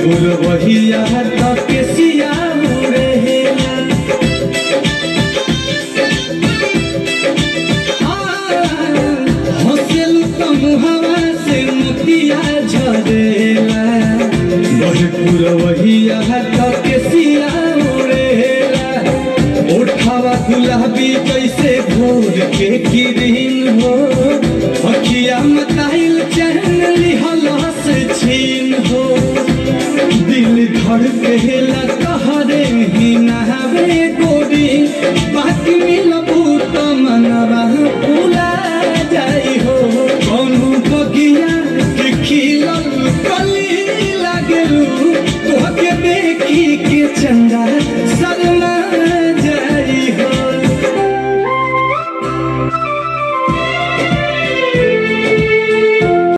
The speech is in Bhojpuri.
पुरवहिया तक सिया मुरेला हंसेलु तुम हवा से मोतिया झरेला पुरवहिया तक सिया मुरेला ओठवा गुलाबी जैसे भोर के किरीन हो अखिया मताइल चैन लिहलस छीन हो दिल धड़केला कहरे ही ना